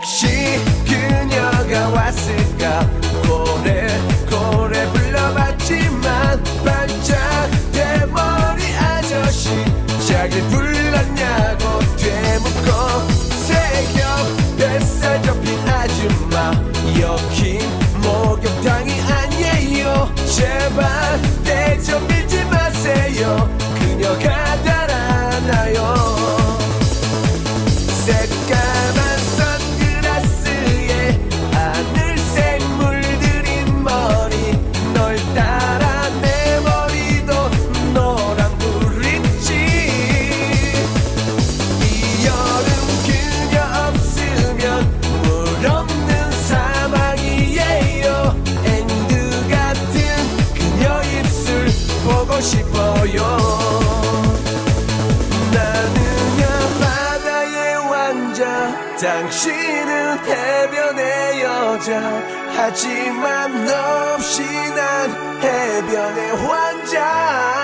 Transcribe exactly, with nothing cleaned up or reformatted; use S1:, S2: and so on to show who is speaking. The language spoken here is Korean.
S1: 혹시 그녀가 왔을까 고래 고래 불러봤지만 반짝 대머리 아저씨 자길 불렀냐고 되묻고 새벽 뱃살 접힌 아줌마 여긴 목욕탕이 아니에요 제발 때 좀 밀지 마세요 그녀가 달아나요 새까만 선글라스에 하늘색 물들인 머리 널 따라 내 머리도 노란불이지 이 여름 그녀 없으면 물 없는 사막이에요 엔드 같은 그녀 입술 보고 싶어요 당신은 해변의 여자 하지만 너 없이 난 해변의 환자